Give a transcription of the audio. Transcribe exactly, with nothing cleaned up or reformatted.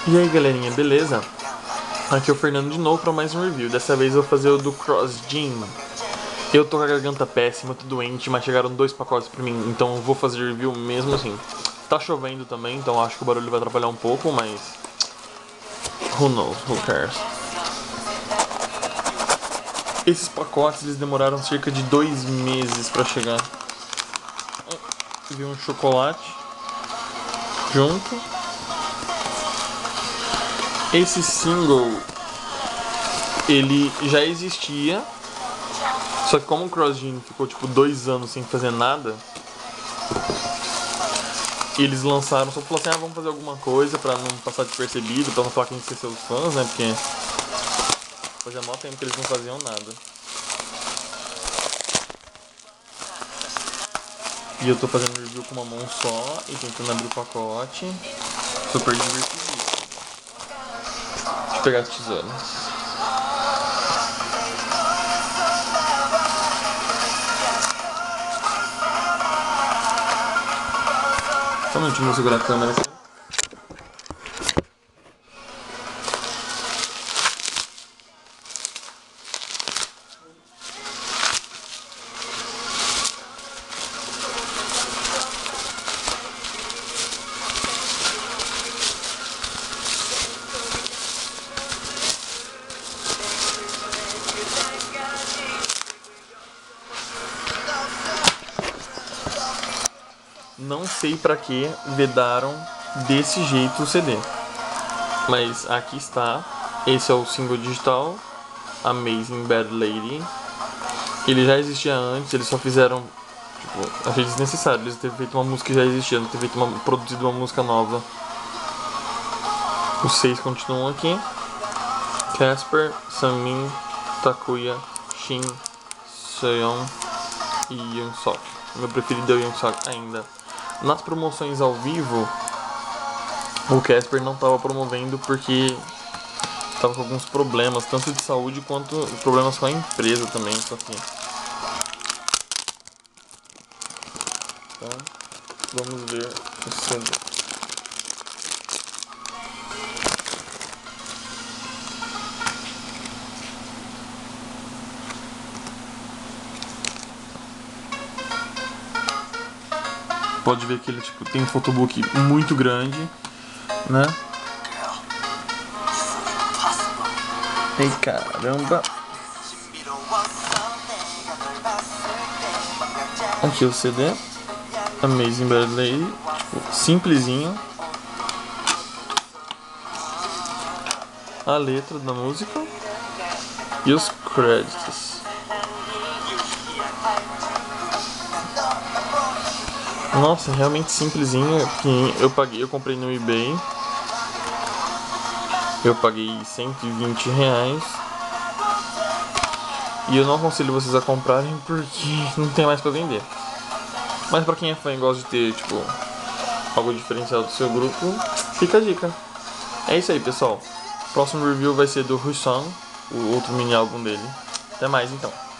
E aí galerinha, beleza? Aqui é o Fernando de novo para mais um review. Dessa vez eu vou fazer o do Cross Gym. Eu tô com a garganta péssima, tô doente, mas chegaram dois pacotes pra mim, então eu vou fazer review mesmo assim. Tá chovendo também, então acho que o barulho vai atrapalhar um pouco, mas... Who knows, who cares? Esses pacotes eles demoraram cerca de dois meses pra chegar. Vi um chocolate junto. Esse single, ele já existia, só que como o Cross Gym ficou tipo dois anos sem fazer nada, eles lançaram, só falaram assim, ah, vamos fazer alguma coisa pra não passar despercebido, pra não falar que a gente esqueceu os fãs, né, porque fazia mó tempo que eles não faziam nada. E eu tô fazendo review com uma mão só e tentando abrir o pacote, super divertido. Deixa eu pegar as tesouras. Só um minutinho, vou segurar a câmera aqui. Não sei pra que vedaram desse jeito o C D, mas aqui está. Esse é o single digital, Amazing Bad Lady. Ele já existia antes, eles só fizeram, tipo, achei desnecessário eles terem feito uma música que já existia, não ter feito uma, produzido uma música nova. Os seis continuam aqui: Casper, Sanmin, Takuya, Shin, Seon e Yoonsok. Meu preferido é o Yoonsok ainda. Nas promoções ao vivo, o Casper não estava promovendo porque estava com alguns problemas, tanto de saúde quanto problemas com a empresa também. Só que... Então, vamos ver o C D. Pode ver que ele tipo, tem um photobook muito grande, né? Ei, caramba! Aqui o C D, Amazing Bad Lady, tipo, simplesinho. A letra da música e os créditos. Nossa, realmente simplesinho. Que eu paguei, eu comprei no eBay. Eu paguei cento e vinte reais. E eu não aconselho vocês a comprarem porque não tem mais pra vender. Mas pra quem é fã e gosta de ter, tipo, algo diferencial do seu grupo, fica a dica. É isso aí, pessoal. Próximo review vai ser do Huisong, o outro mini álbum dele. Até mais, então.